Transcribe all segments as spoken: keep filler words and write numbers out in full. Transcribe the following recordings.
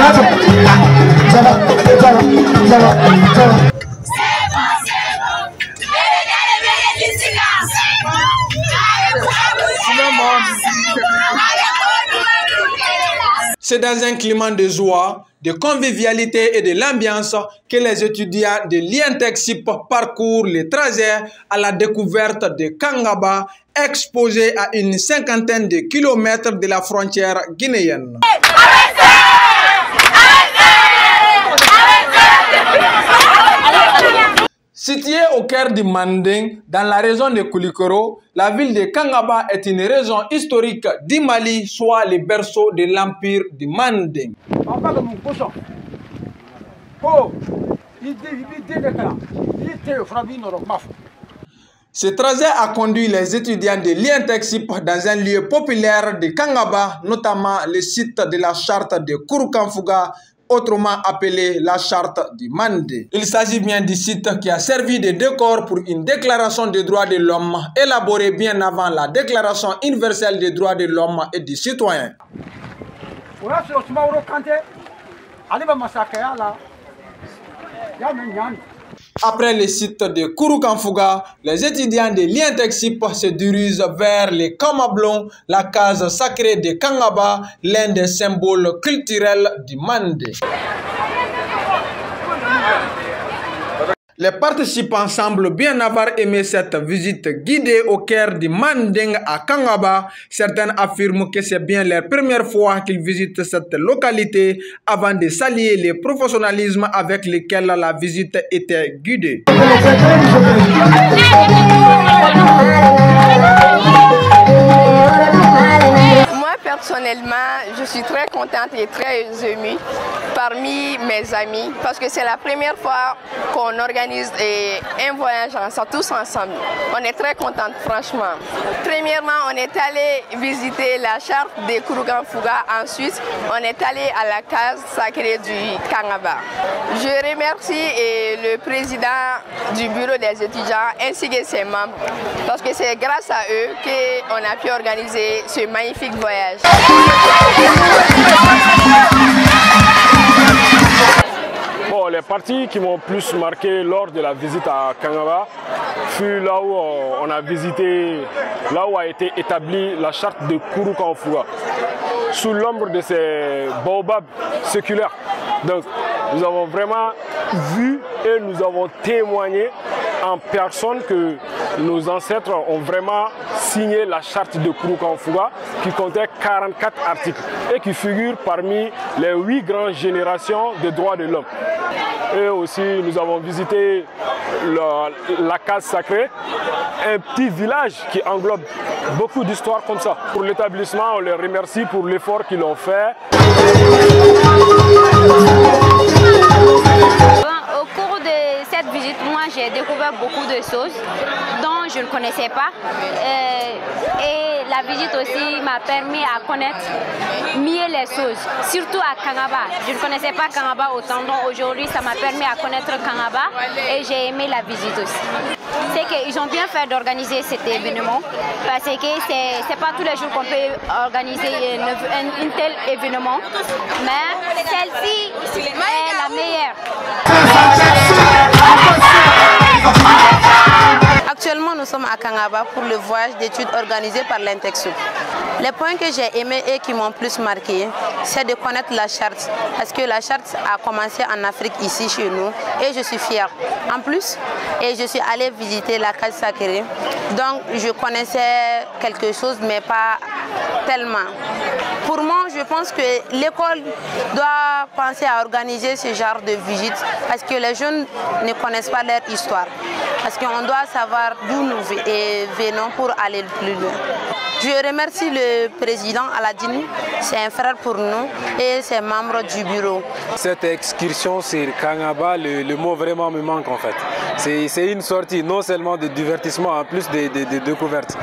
C'est dans un climat de joie, de convivialité et de l'ambiance que les étudiants de l'I N T E C S I P parcourent le trajet à la découverte de Kangaba, exposé à une cinquantaine de kilomètres de la frontière guinéenne. Située au cœur du Manding, dans la région de Koulikoro, la ville de Kangaba est une région historique du Mali, soit le berceau de l'empire du Manding. Ce trajet a conduit les étudiants de l'I N T E C S I P dans un lieu populaire de Kangaba, notamment le site de la charte de Kouroukanfouga, autrement appelé la charte du Mandé. Il s'agit bien du site qui a servi de décor pour une déclaration des droits de l'homme élaborée bien avant la déclaration universelle des droits de l'homme et du citoyen. Après le site de Kouroukanfouga, les étudiants de l'I N T E C S I P se dirigent vers les Kamablon, la case sacrée de Kangaba, l'un des symboles culturels du Mandé. Les participants semblent bien avoir aimé cette visite guidée au cœur du Manding à Kangaba. Certains affirment que c'est bien leur première fois qu'ils visitent cette localité avant de saluer le professionnalisme avec lequel la visite était guidée. Personnellement, je suis très contente et très émue parmi mes amis parce que c'est la première fois qu'on organise un voyage ensemble, tous ensemble. On est très contente, franchement. Premièrement, on est allé visiter la charte de Kouroukanfouga. Ensuite, on est allé à la case sacrée du Kangaba. Je remercie le président du bureau des étudiants ainsi que ses membres parce que c'est grâce à eux qu'on a pu organiser ce magnifique voyage. Bon, les parties qui m'ont plus marqué lors de la visite à Kangaba fut là où on a visité, là où a été établie la charte de Kouroukanfouga, sous l'ombre de ces baobabs séculaires. Donc, nous avons vraiment vu et nous avons témoigné en personne que nos ancêtres ont vraiment signé la charte de Kouroukanfouga qui comptait quarante-quatre articles et qui figure parmi les huit grandes générations des droits de l'homme. Et aussi nous avons visité la, la case sacrée, un petit village qui englobe beaucoup d'histoires comme ça. Pour l'établissement, on les remercie pour l'effort qu'ils ont fait. Au cours de cette visite, moi j'ai découvert beaucoup de choses dont je ne connaissais pas. Euh, et la visite aussi m'a permis à connaître mieux les choses, surtout à Kangaba. Je ne connaissais pas Kangaba autant, donc aujourd'hui ça m'a permis à connaître Kangaba et j'ai aimé la visite aussi. C'est qu'ils ont bien fait d'organiser cet événement parce que c'est pas tous les jours qu'on peut organiser un, un tel événement, mais celle-ci est la meilleure. Actuellement, nous sommes à Kangaba pour le voyage d'études organisé par l'I N T E C S I P. Les points que j'ai aimés et qui m'ont plus marqué, c'est de connaître la charte. Parce que la charte a commencé en Afrique, ici, chez nous, et je suis fière. En plus, et je suis allée visiter la case sacrée. Donc, je connaissais quelque chose, mais pas tellement. Pour moi, je pense que l'école doit penser à organiser ce genre de visite parce que les jeunes ne connaissent pas leur histoire. Parce qu'on doit savoir d'où nous venons pour aller plus loin. Je remercie le président Aladine, c'est un frère pour nous et ses membres du bureau. Cette excursion sur Kangaba, le, le mot vraiment me manque en fait. C'est une sortie non seulement de divertissement, en plus de, de, de découverte.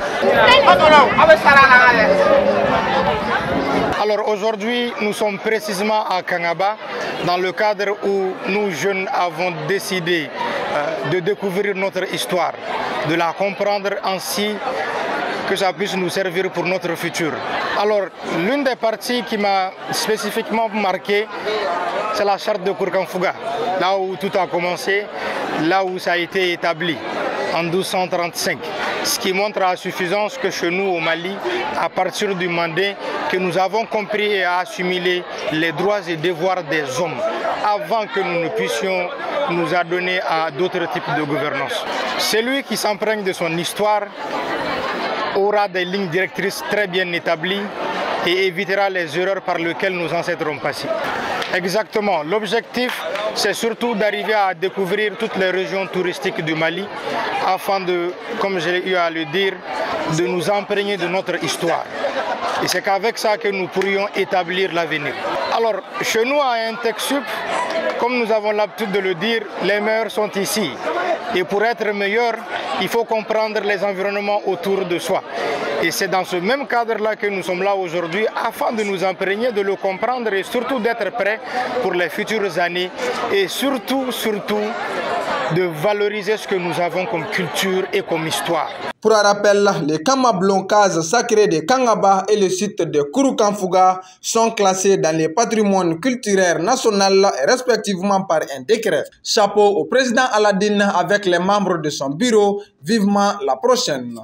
Alors aujourd'hui, nous sommes précisément à Kangaba, dans le cadre où nous jeunes avons décidé euh, de découvrir notre histoire, de la comprendre ainsi que ça puisse nous servir pour notre futur. Alors, l'une des parties qui m'a spécifiquement marqué, c'est la charte de Kourkanfouga, là où tout a commencé, là où ça a été établi en douze cent trente-cinq. Ce qui montre à suffisance que chez nous au Mali, à partir du Mandé, que nous avons compris et assimilé les droits et devoirs des hommes avant que nous ne puissions nous adonner à d'autres types de gouvernance. Celui qui s'imprègne de son histoire aura des lignes directrices très bien établies et évitera les erreurs par lesquelles nos ancêtres ont passé. Exactement. L'objectif, c'est surtout d'arriver à découvrir toutes les régions touristiques du Mali afin de, comme j'ai eu à le dire, de nous imprégner de notre histoire. Et c'est qu'avec ça que nous pourrions établir l'avenir. Alors, chez nous à Intecsup, comme nous avons l'habitude de le dire, les meilleurs sont ici. Et pour être meilleur, il faut comprendre les environnements autour de soi. Et c'est dans ce même cadre-là que nous sommes là aujourd'hui, afin de nous imprégner, de le comprendre et surtout d'être prêts pour les futures années. Et surtout, surtout, de valoriser ce que nous avons comme culture et comme histoire. Pour un rappel, les Kamablon, cases sacrées de Kangaba et le site de Kourkanfouga sont classés dans les patrimoines culturels nationaux respectivement par un décret. Chapeau au président Aladine avec les membres de son bureau. Vivement la prochaine.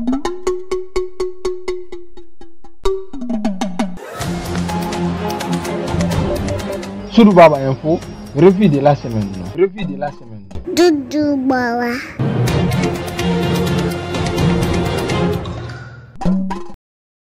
Soudou Baba Info, revue de la semaine. Revue de la semaine. Doudou Baba.